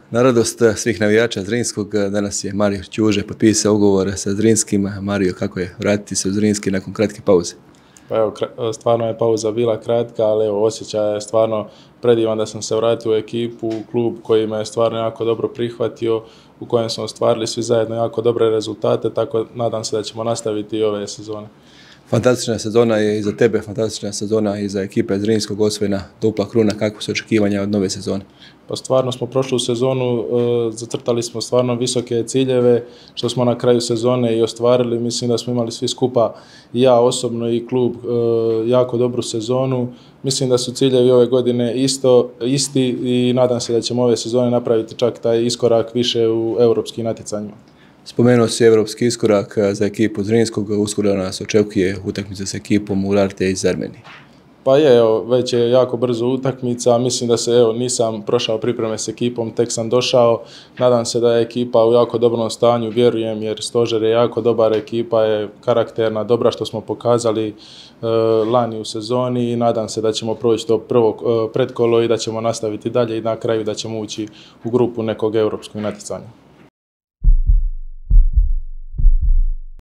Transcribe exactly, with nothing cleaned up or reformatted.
Na radost svih navijača Zrinskog, danas je Mario Ćuže potpisao ugovor sa Zrinskim. Mario, kako je vratiti se u Zrinski nakon kratke pauze? Pa evo, stvarno je pauza bila kratka, ali evo, osjećaj je stvarno predivan da sam se vratio u ekipu, u klub koji me je stvarno jako dobro prihvatio, u kojem smo ostvarili svi zajedno jako dobre rezultate, tako nadam se da ćemo nastaviti i ove sezone. Fantastična sezona je i za tebe, fantastična sezona i za ekipe Zrinskog, osvojena dupla kruna. Kako su očekivanja od nove sezone? Pa stvarno smo prošlu sezonu, e, zacrtali smo stvarno visoke ciljeve, što smo na kraju sezone i ostvarili. Mislim da smo imali svi skupa, i ja osobno i klub, e, jako dobru sezonu. Mislim da su ciljevi ove godine isto, isti i nadam se da ćemo ove sezone napraviti čak taj iskorak više u europskim natjecanjima. Spomenuo si evropski iskorak za ekipu Zrinskog, uskoro nas očekuje utakmica s ekipom Urarte iz Armenije. Pa je, evo, već je jako brzo utakmica, mislim da se, evo, nisam prošao pripreme s ekipom, tek sam došao, nadam se da je ekipa u jako dobrom stanju, vjerujem, jer Stožer je jako dobar, ekipa je karakterna, dobra što smo pokazali e, lani u sezoni i nadam se da ćemo proći to prvo e, pretkolo i da ćemo nastaviti dalje i na kraju da ćemo ući u grupu nekog europskog natjecanja.